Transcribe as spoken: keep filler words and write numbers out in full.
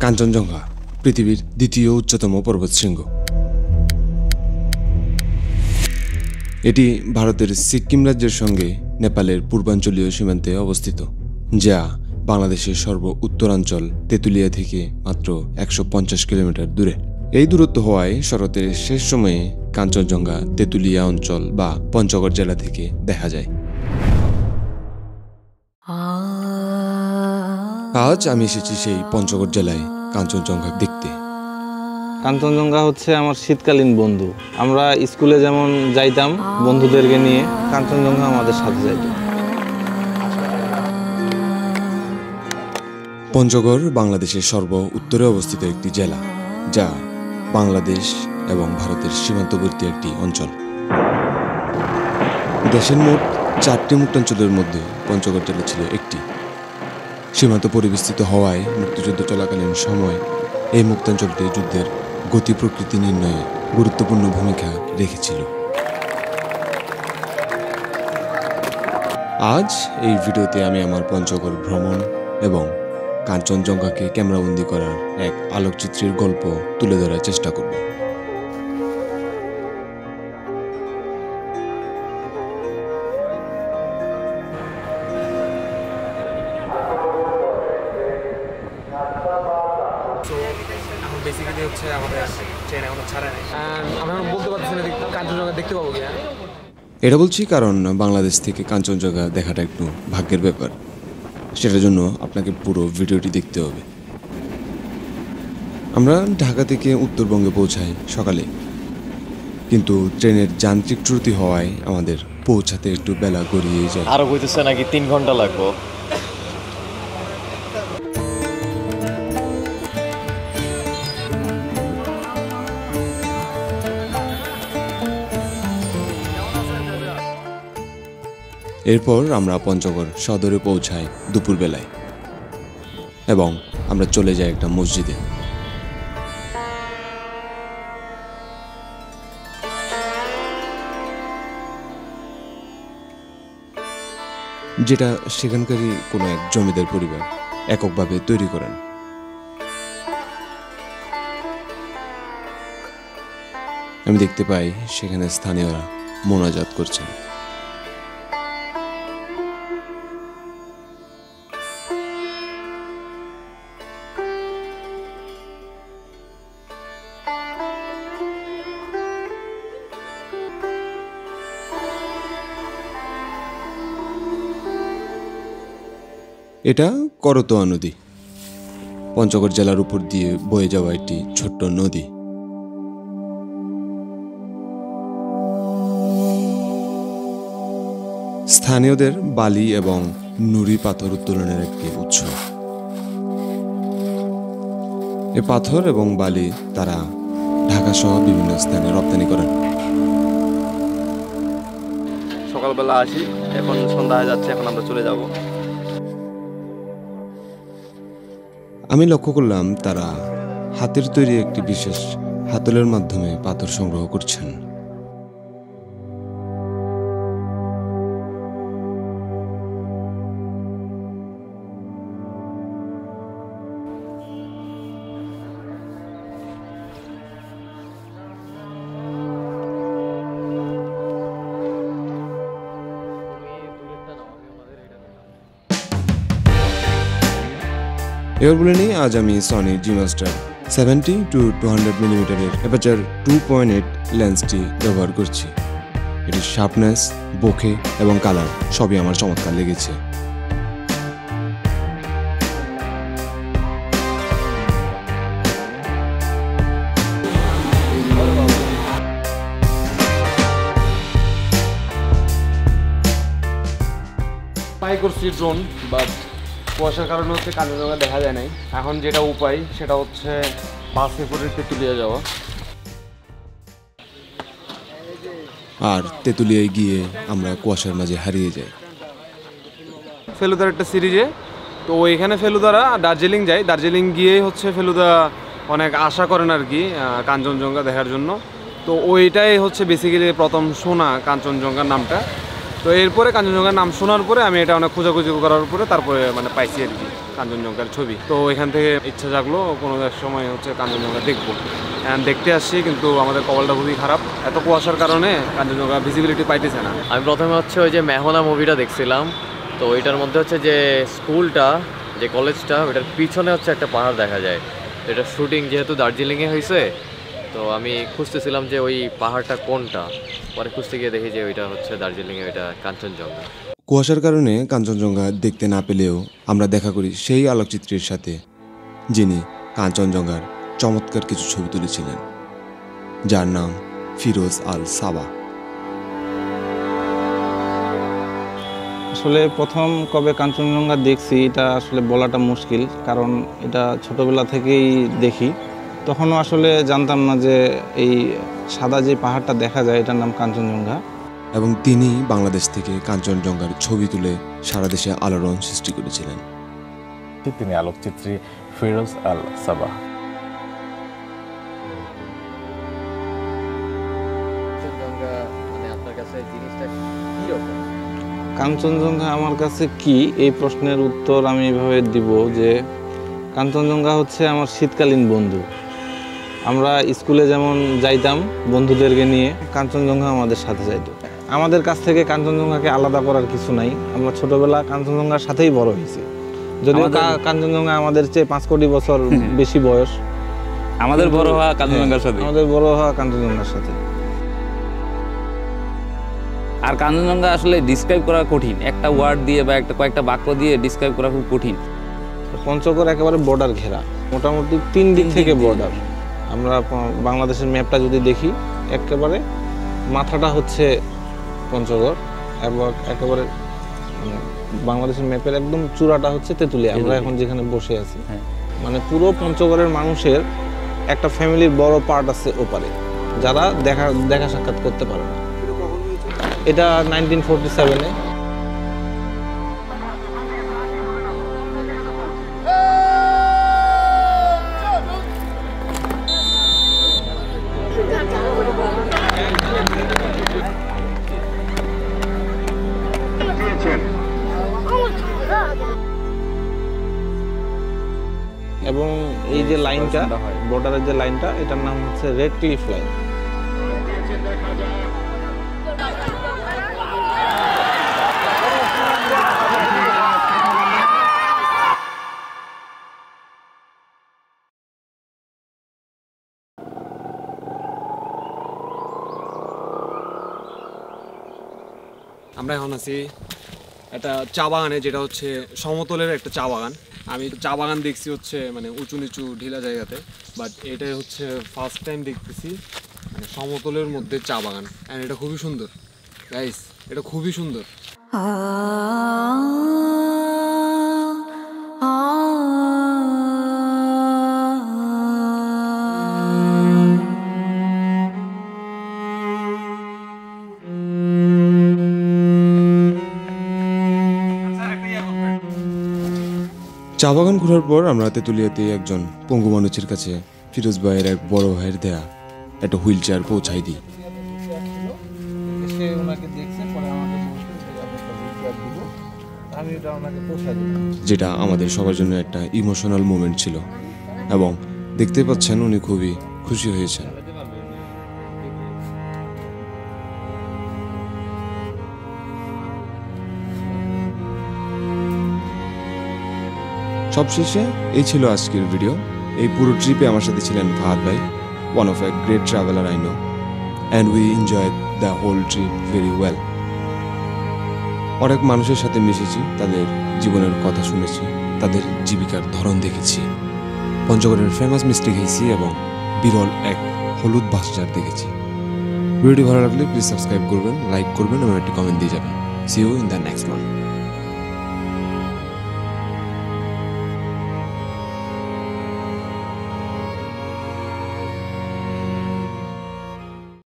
কাঞ্চনজঙ্ঘা পৃথিবীর দ্বিতীয় উচ্চতম পর্বতশৃঙ্গ। এটি ভারতের সিক্কিম রাজ্যের সঙ্গে নেপালের পূর্বাঞ্চলীয় সীমান্তে অবস্থিত, যা বাংলাদেশের সর্ব উত্তরাঞ্চল তেঁতুলিয়া থেকে মাত্র একশো পঞ্চাশ কিলোমিটার দূরে। এই দূরত্ব হওয়ায় শরতের শেষ সময়ে কাঞ্চনজঙ্ঘা তেঁতুলিয়া অঞ্চল বা পঞ্চগড় জেলা থেকে দেখা যায়। আজ আমি এসেছি সেই পঞ্চগড় জেলায় কাঞ্চনজঙ্ঘা দেখতে। কাঞ্চনজঙ্ঘা হচ্ছে আমার শীতকালীন বন্ধু। আমরা স্কুলে যেমন যাইতাম বন্ধুদেরকে নিয়ে, কাঞ্চনজঙ্ঘা আমাদের সাথে যাইত। পঞ্চগড় বাংলাদেশের সর্ব উত্তরে অবস্থিত একটি জেলা, যা বাংলাদেশ এবং ভারতের সীমান্তবর্তী একটি অঞ্চল। দেশের মোট চারটি মুক্তাঞ্চলের মধ্যে পঞ্চগড় জেলা ছিল একটি। সীমান্ত পরিবেষ্টিত হওয়ায় মুক্তিযুদ্ধ চলাকালীন সময় এই মুক্তাঞ্চলটি যুদ্ধের গতি প্রকৃতি নির্ণয়ে গুরুত্বপূর্ণ ভূমিকা রেখেছিল। আজ এই ভিডিওতে আমি আমার পঞ্চগড় ভ্রমণ এবং কাঞ্চনজঙ্ঘাকে ক্যামেরাবন্দি করার এক আলোকচিত্রের গল্প তুলে ধরার চেষ্টা করব। বেসিক্যালি হচ্ছে আমাদের ট্রেন এখনো ছাড়া নেই, আমরা এখন বলতে পারছি না কাঞ্চনজঙ্ঘা দেখতে পাবো কিনা। এটা বলছি কারণ বাংলাদেশ থেকে কাঞ্চনজঙ্ঘা দেখাটা একটু ভাগ্যের ব্যাপার। সেটার জন্য আপনাকে পুরো ভিডিওটি দেখতে হবে। আমরা ঢাকা থেকে উত্তরবঙ্গে পৌঁছাই সকালে, কিন্তু ট্রেনের যান্ত্রিক ত্রুটি হওয়ায় আমাদের পৌঁছাতে একটু বেলা গড়িয়ে যায়। আরো হইতেছে নাকি তিন ঘন্টা লাগবো। এরপর আমরা পঞ্চগড় সদরে পৌঁছাই দুপুরবেলায় এবং আমরা চলে যাই একটা মসজিদে। যেটা সেখানকারই কোনো এক জমিদার পরিবার এককভাবে তৈরি করেন। আমি দেখতে পাই সেখানে স্থানীয়রা মোনাজাত করছেন। এটা করতোয়া নদী, পঞ্চগড় জেলার উপর দিয়ে বয়ে যাওয়া একটি ছোট্ট নদী। স্থানীয়দের বালি এবং নুড়ি পাথর উত্তোলনের একটি উৎস। এ পাথর এবং বালি তারা ঢাকা সহ বিভিন্ন স্থানে রপ্তানি করেন। সকালবেলা আসি, এখন সন্ধ্যা হয়ে যাচ্ছে, এখন আমরা চলে যাব। আমি লক্ষ্য করলাম তারা হাতের তৈরি একটি বিশেষ হাতলের মাধ্যমে পাথর সংগ্রহ করছেন। এবার বলে নিই, আজ আমি Sony G Master seventy two two hundred মিলিমিটারের অ্যাপারচার টু পয়েন্ট এইট লেন্সটি ব্যবহার করছি। এটির শার্পনেস, বোকে এবং কালার সবই আমার চমৎকার লেগেছে। ট্রাই করছি ড্রোন, বাট কুয়াশার কারণে হচ্ছে কাঞ্চনজঙ্ঘা দেখা যায় নাই। এখন যেটা উপায় সেটা হচ্ছে বাসে করে তেঁতুলিয়া যাওয়া। আর তেঁতুলিয়ায় গিয়ে আমরা কুয়াশার মাঝে হারিয়ে যাই। ফেলুদার একটা সিরিজে তো ওইখানে ফেলুদারা দার্জিলিং যায়, দার্জিলিং গিয়ে হচ্ছে ফেলুদা অনেক আশা করেন আর কি কাঞ্চনজঙ্ঘা দেখার জন্য। তো ওইটাই হচ্ছে বেসিক্যালি প্রথম শোনা কাঞ্চনজঙ্ঘার নামটা। তো এরপরে কাঞ্চনজঙ্ঘার নাম শোনার পরে আমি এটা অনেক খোঁজাখুঁজি করার পরে তারপরে মানে পাইছি আর কি কাঞ্চনজঙ্ঘার ছবি। তো এখান থেকে ইচ্ছা জাগলো কোনো এক সময় হচ্ছে কাঞ্চনজঙ্ঘা দেখবো। দেখতে আসছি কিন্তু আমাদের কপালটা খুবই খারাপ, এত কুয়াশার কারণে কাঞ্চনজঙ্ঘা ভিজিবিলিটি পাইতেছে না। আমি প্রথমে হচ্ছে ওই যে মেহনা মুভিটা দেখছিলাম, তো ওইটার মধ্যে হচ্ছে যে স্কুলটা, যে কলেজটা, ওইটার পিছনে হচ্ছে একটা পাহাড় দেখা যায়। তো এটা শুটিং যেহেতু দার্জিলিংয়ে হয়েছে, তো আমি খুঁজতেছিলাম যে ওই পাহাড়টা কোনটা। পরে খুঁজতে গিয়ে দেখি যে ওইটা হচ্ছে দার্জিলিংয়ে, ওইটা কাঞ্চনজঙ্ঘা। কুয়াশার কারণে কাঞ্চনজঙ্ঘা দেখতে না পেলেও আমরা দেখা করি সেই আলোকচিত্রীর সাথে যিনি কাঞ্চনজঙ্ঘার চমৎকার কিছু ছবি তুলেছিলেন, যার নাম ফিরোজ আল সাবা। আসলে প্রথম কবে কাঞ্চনজঙ্ঘা দেখছি এটা আসলে বলাটা মুশকিল, কারণ এটা ছোটবেলা থেকেই দেখি। তখনও আসলে জানতাম না যে এই সাদা যে পাহাড়টা দেখা যায় এটার নাম কাঞ্চনজঙ্ঘা। এবং তিনি বাংলাদেশ থেকে কাঞ্চনজঙ্ঘার ছবি তুলে সারা দেশে আলোড়ন সৃষ্টি করেছিলেন। তিনি আলোকচিত্রী ফিরোজ আল সাবা। কাঞ্চনজঙ্ঘা আমার কাছে কি, এই প্রশ্নের উত্তর আমি এভাবে দিব যে কাঞ্চনজঙ্ঘা হচ্ছে আমার শীতকালীন বন্ধু। আমরা স্কুলে যেমন যাইতাম বন্ধুদেরকে নিয়ে, কাঞ্চনজঙ্ঘা আমাদের সাথে যাইতো। আমাদের কাছ থেকে কাঞ্চনজঙ্ঘাকে আলাদা করার কিছু নাই, আমরা ছোটবেলা কাঞ্চনজঙ্ঘার সাথেই বড় হয়েছি। যদিও কাঞ্চনজঙ্ঘা আমাদের চেয়ে পাঁচ কোটি বছর বেশি বয়স, আমাদের বড় হওয়া কাঞ্চনজঙ্ঘার সাথে আমাদের বড় হওয়া কাঞ্চনজঙ্ঘার সাথে। আর কাঞ্চনজঙ্ঘা আসলে ডিসক্রাইব করা কঠিন, একটা ওয়ার্ড দিয়ে বা একটা কয়েকটা বাক্য দিয়ে ডিসক্রাইব করা খুব কঠিন। পঞ্চগড় একেবারে বর্ডার ঘেরা, মোটামুটি তিন দিক থেকে বর্ডার। আমরা বাংলাদেশের ম্যাপটা যদি দেখি, একেবারে মাথাটা হচ্ছে পঞ্চগড় এবং একেবারে বাংলাদেশের ম্যাপের একদম চূড়াটা হচ্ছে তেঁতুলিয়া, আমরা এখন যেখানে বসে আছি। মানে পুরো পঞ্চগড়ের মানুষের একটা ফ্যামিলির বড় পার্ট আছে ওপারে, যারা দেখা দেখা সাক্ষাৎ করতে পারে না। এটা নাইনটিন ফোরটি সেভেনে এবং এই যে লাইনটা, বর্ডারের যে লাইনটা, এটার নাম হচ্ছে রেড ক্লিফ লাইন। আমরা এখন আছি একটা চা বাগানে, যেটা হচ্ছে সমতলের একটা চা বাগান। আমি চা বাগান দেখছি হচ্ছে মানে উঁচু নিচু ঢিলা জায়গাতে, বাট এটাই হচ্ছে ফার্স্ট টাইম দেখতেছি মানে সমতলের মধ্যে চা বাগান। অ্যান্ড এটা খুবই সুন্দর গাইস, এটা খুবই সুন্দর। চা বাগান ঘোরার পর আমরা তেঁতুলিয়াতে একজন পঙ্গু মানুষের কাছে ফিরোজ ভাইয়ের এক বড় ভাইয়ের দেয়া একটা হুইল চেয়ার পৌঁছাই দিই। যেটা আমাদের সবার জন্য একটা ইমোশনাল মোমেন্ট ছিল এবং দেখতে পাচ্ছেন উনি খুবই খুশি হয়েছেন। সবশেষে এই ছিল আজকের ভিডিও। এই পুরো ট্রিপে আমার সাথে ছিলেন ফাহাদ ভাই, one of a great traveller I know, and we enjoyed the whole trip very well. অনেক মানুষের সাথে মিশেছি, তাদের জীবনের কথা শুনেছি, তাদের জীবিকার ধরন দেখেছি, পঞ্চগড়ের ফেমাস মিষ্টি খেয়েছি এবং বিরল এক হলুদ বাঁশঝাড় দেখেছি। ভিডিওটি ভালো লাগলে প্লিজ সাবস্ক্রাইব করবেন, লাইক করবেন এবং একটি কমেন্ট দিয়ে যাবেন। See you in the next one.